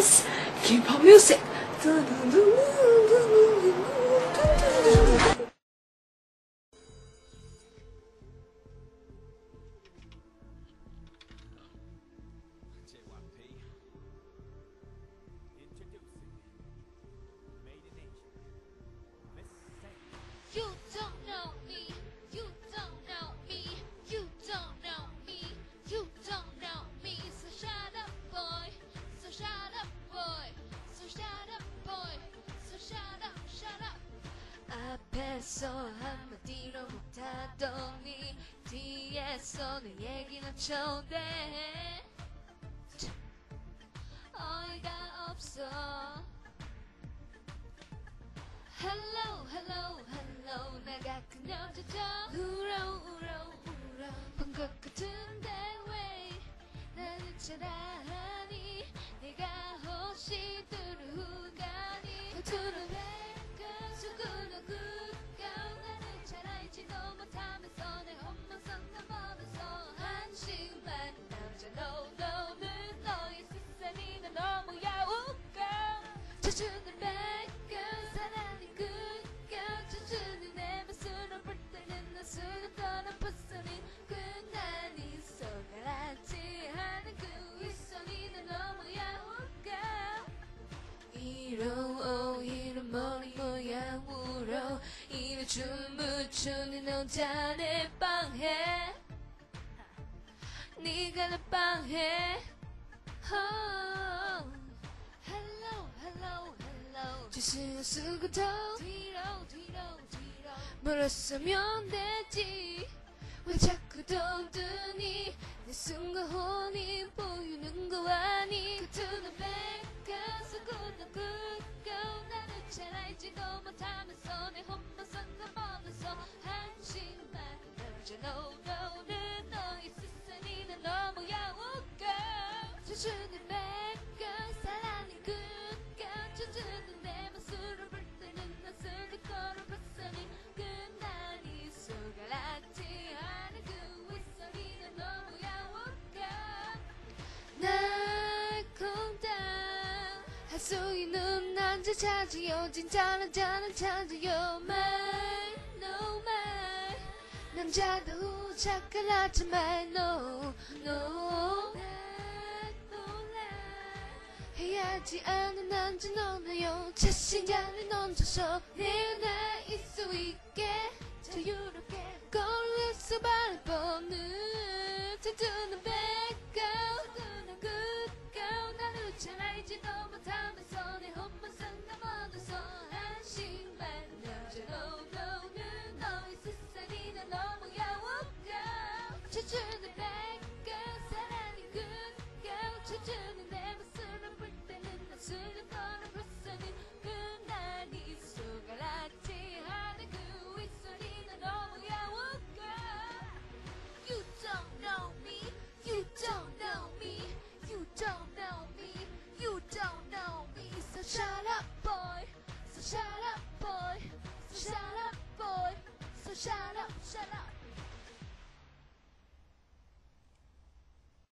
KBS K-pop music. You don't know me, you don't know me, you don't know me, you don't know me. So shut up boy, so shut up boy, so shut up boy, so shut up, shut up. 앞에서 한마디로 못하더니 뒤에서 내 얘기는 쳐대. 어이가 없어. Hello, hello, hello. 내가 그 여자죠. 울어. 본 것 같은데 왜 나는 잘하니. 내가 혹시 두루가니. 두루뱅가 수구누구가 나는 잘 알지도 못하면서 내 험망성 넘어면서 한심한 남자 너는 너의 세상이 난 너무 야욱가. 저주는 뱅가 사랑이 굿가. 저주는 내 맘으로 볼 때는 나 수줍던 풋소리. 끝나니 속알았지 하는 그 윗소리는 너무 야욱가. 이런 머리 모양으로 이런 춤을 추는 여자 내 방해. 네가 내 방해. Hello, hello, hello. 주신을 쓰고 더 뒤로 물러서면 되지. 왜 자꾸 덤드니. 내 순간 혼이 보이는 거 아니. 그 두 눈 뺏겨서 굳고 나는 잘 알지도 못하면서 내 험망성 넘어면서 한심한 남자 너는 너의 세상이 난 너무 야욱가. 저주는 뺏겨 사랑이 굳고 저주는 내 맘으로 볼 때는 난 슬플 거로 벗어니. 끝나니 속알았지 하는 그 윗소리는 너무 야욱가. 날 콩당 할 수 있는 남자 찾아요. 진짜는 찾아요. 말 no 말 남자도 착각하지 말 no 해야지 않은 남자 너나요. 자신감이 넘쳐서 내 나일 수 있게 자유롭게 걸어서 바라보는 두두는 뺏고 두두는 굳고 나를 잘 알지도 못하면서 내 험망성 넘어져서 한심한 남자 너는 너의 세상이 난 너무 야욱가. 저주는 뺏고 사랑이 굳고 저주는 내 맘으로 볼 때는 난 술을 걸어 벗어니. 끝나니 속알았지 하는 그 윗소리는 너무 야욱가. You don't know me, you don't know me, you don't know me, you don't know me. So shut up boy, so shut up boy, so shut up boy, so shut